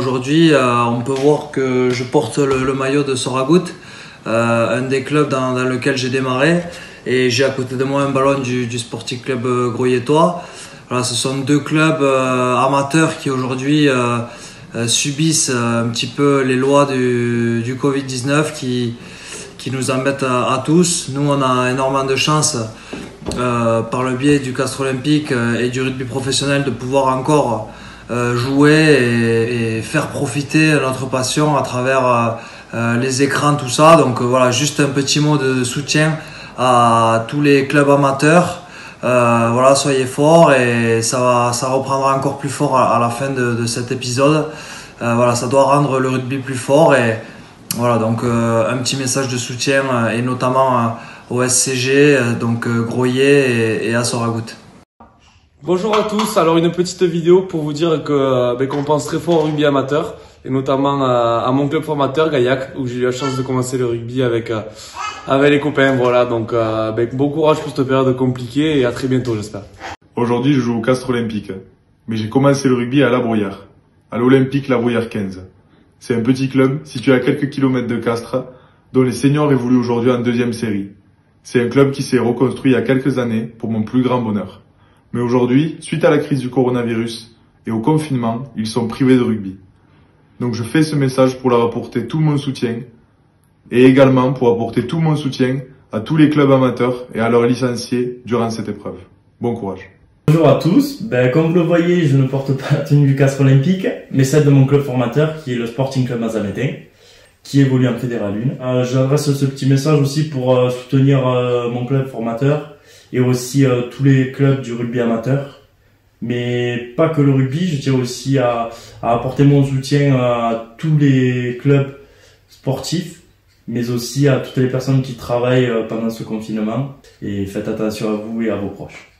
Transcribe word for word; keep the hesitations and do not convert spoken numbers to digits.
Aujourd'hui, euh, on peut voir que je porte le, le maillot de Soragut, euh, un des clubs dans, dans lequel j'ai démarré. Et j'ai à côté de moi un ballon du, du Sporting Club Groyetois. Voilà, ce sont deux clubs euh, amateurs qui aujourd'hui euh, euh, subissent euh, un petit peu les lois du, du covid dix-neuf qui, qui nous embêtent à, à tous. Nous, on a énormément de chance euh, par le biais du Castres Olympique et du rugby professionnel de pouvoir encore euh, jouer et, et faire profiter notre passion à travers euh, les écrans, tout ça. Donc euh, voilà, juste un petit mot de soutien à tous les clubs amateurs. Euh, voilà, soyez forts et ça, va, ça reprendra encore plus fort à, à la fin de, de cet épisode. Euh, voilà, ça doit rendre le rugby plus fort et voilà, donc euh, un petit message de soutien euh, et notamment euh, au S C G, euh, donc euh, Groyer et, et à Soragut. Bonjour à tous, alors une petite vidéo pour vous dire que ben, qu'on pense très fort au rugby amateur et notamment à, à mon club formateur Gaillac où j'ai eu la chance de commencer le rugby avec, euh, avec les copains. Voilà, donc euh, ben, bon courage pour cette période compliquée et à très bientôt j'espère. Aujourd'hui je joue au Castres Olympique, mais j'ai commencé le rugby à La Bruyère, à l'Olympique La Bruyère quinze. C'est un petit club situé à quelques kilomètres de Castres dont les seniors évoluent aujourd'hui en deuxième série. C'est un club qui s'est reconstruit il y a quelques années pour mon plus grand bonheur. Mais aujourd'hui, suite à la crise du coronavirus et au confinement, ils sont privés de rugby. Donc je fais ce message pour leur apporter tout mon soutien et également pour apporter tout mon soutien à tous les clubs amateurs et à leurs licenciés durant cette épreuve. Bon courage. Bonjour à tous, ben, comme vous le voyez, je ne porte pas la tenue du Castres Olympique, mais celle de mon club formateur qui est le Sporting Club Mazamétain, qui évolue en Fédéral un. Euh, J'adresse ce petit message aussi pour euh, soutenir euh, mon club formateur et aussi euh, tous les clubs du rugby amateur. Mais pas que le rugby, je tiens aussi à, à apporter mon soutien à tous les clubs sportifs, mais aussi à toutes les personnes qui travaillent pendant ce confinement. Et faites attention à vous et à vos proches.